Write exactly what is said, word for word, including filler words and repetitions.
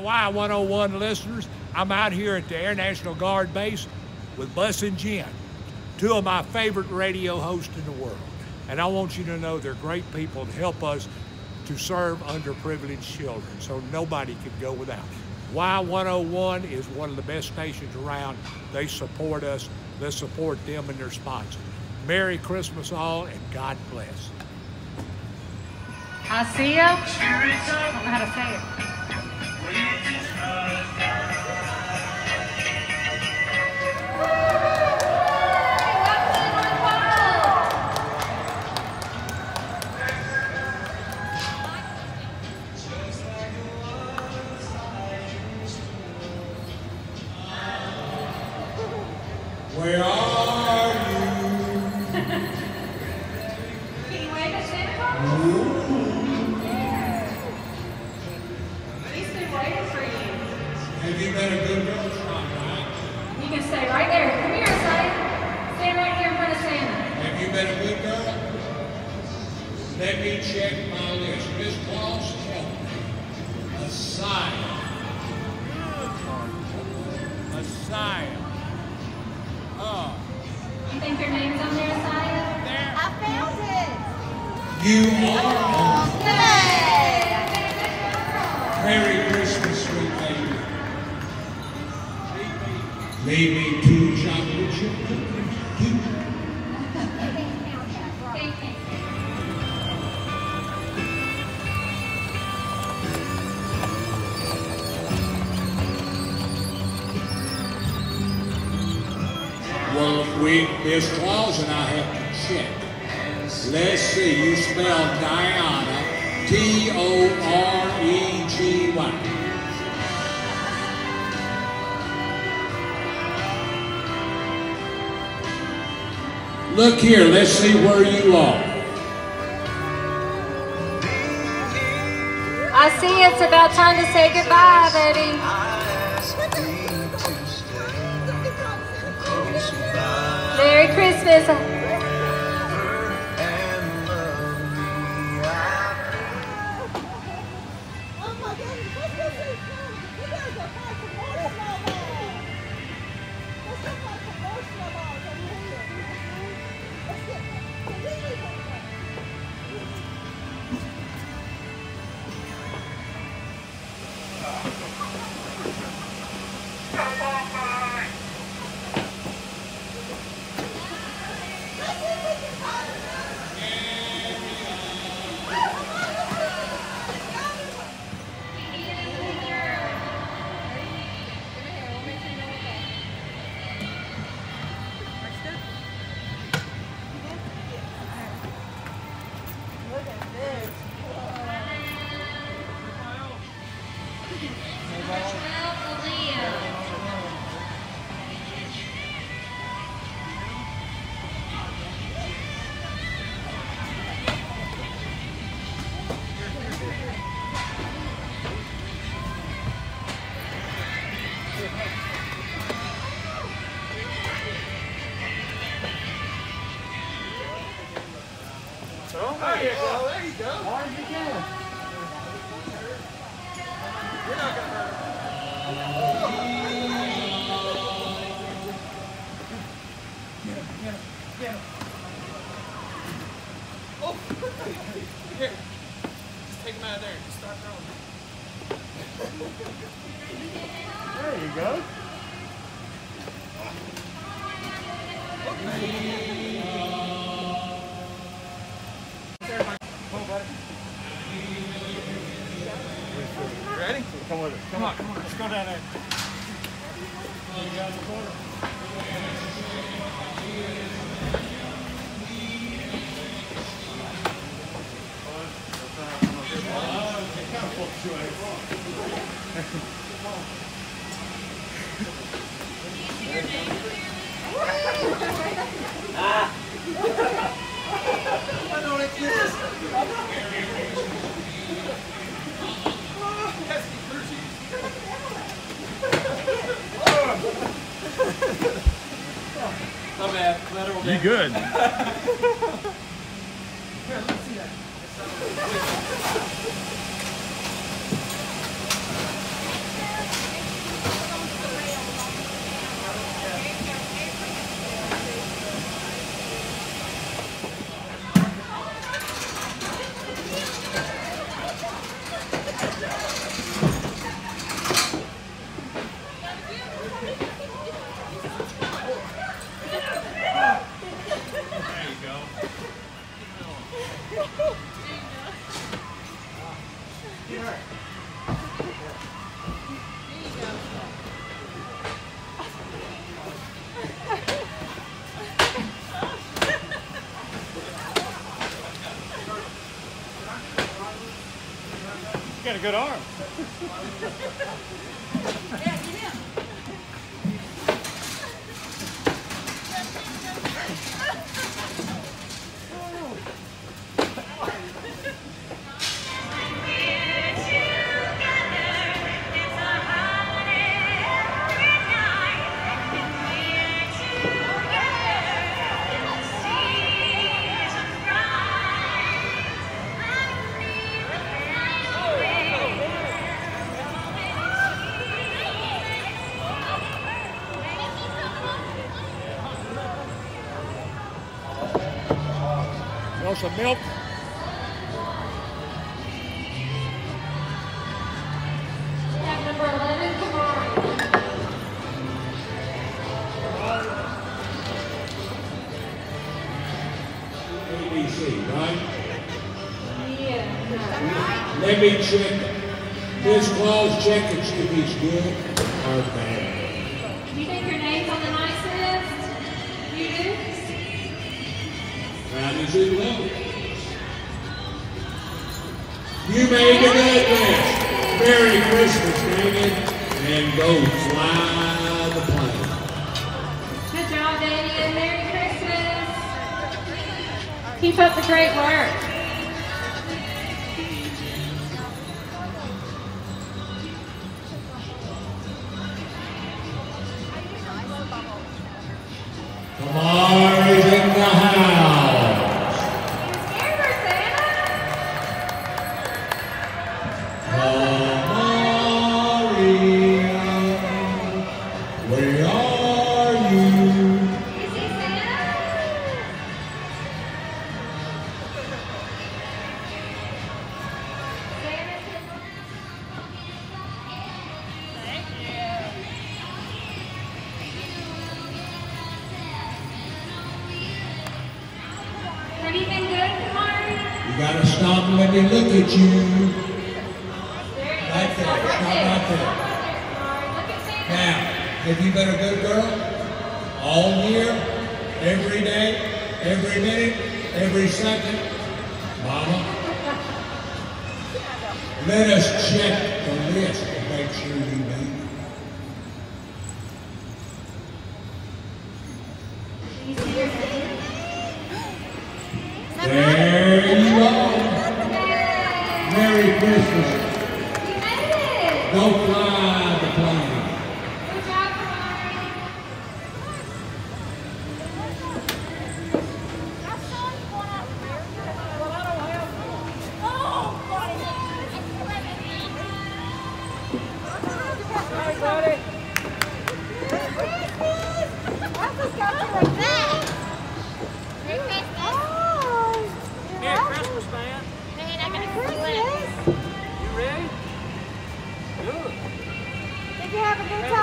Y one oh one listeners, I'm out here at the Air National Guard base with Bus and Jen, two of my favorite radio hosts in the world. And I want you to know they're great people to help us to serve underprivileged children, so nobody could go without. Y one oh one is one of the best stations around. They support us. Let's support them and their sponsors. Merry Christmas all, and God bless. I see ya. I don't know how to say it. Where are you? Can you wave at Santa Claus? He's been waiting for you. Have you been a good girl? You can stay right there. Come here, Santa. Stand right here in front of Santa. Have you been a good girl? Let me check my list. Miss Claus, help me. Messiah. Messiah. Oh. You think your name's on there, Saya? There. I found it. You are. Yay! Merry Christmas, sweet baby. Leave me two chocolate chip cookies. Two. Thank you. Well, we, Miss Claus and I have to check. Let's see, you spell Diana, T O R E G Y. Look here, let's see where you are. I see it's about time to say goodbye, baby. Merry Christmas. Oh my goodness, what's this? You guys are five promotional balls. Let's get five promotional balls over here. Let's get completely promotional. Oh, there you go, there you go. Hard as you can. You're not going to hurt him. Get him, get him, get him. Oh! Here. Just take him out of there and just start throwing. There you go. Ready? Come with us. Come on, come on. Let's go down there. You got in the corner. Ah! I don't exist. Not bad. Collateral damage. You good? Here, let's see that. got a good arm. Want some milk? We have number eleven, Kamari. A B C, right? Yeah. Let me check. Miss Claus, check and see if he's good or bad. Do you think your name's on the nice list? You do? How does it look? You made the good list. Merry Christmas, David, and go fly the plane. Good job, Danny, and Merry Christmas. Keep up the great work. Kamari's in the house. Amber, Santa. Kamaria, where are you? Is he Santa? Have you been good, Kamari? You gotta stop and let me look at you. There you Right go. there, Stop stop right right there. there. Stop right there, Kamari. Look at Santa. Now, have you been a good girl? All year? Every day? Every minute? Every second? Mama? Let us check the list to make sure you made it. There you go. Merry Christmas. You made it. Go fly the plane. Good job, Kamari. Merry Christmas, man. You ready? Good. Did you have a good time?